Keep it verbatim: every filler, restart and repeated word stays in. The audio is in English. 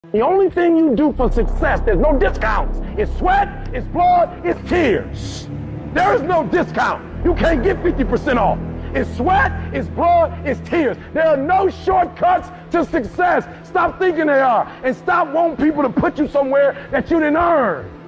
The only thing you do for success, there's no discounts. It's sweat, it's blood, it's tears. There is no discount. You can't get fifty percent off. It's sweat, it's blood, it's tears. There are no shortcuts to success. Stop thinking they are, and stop wanting people to put you somewhere that you didn't earn.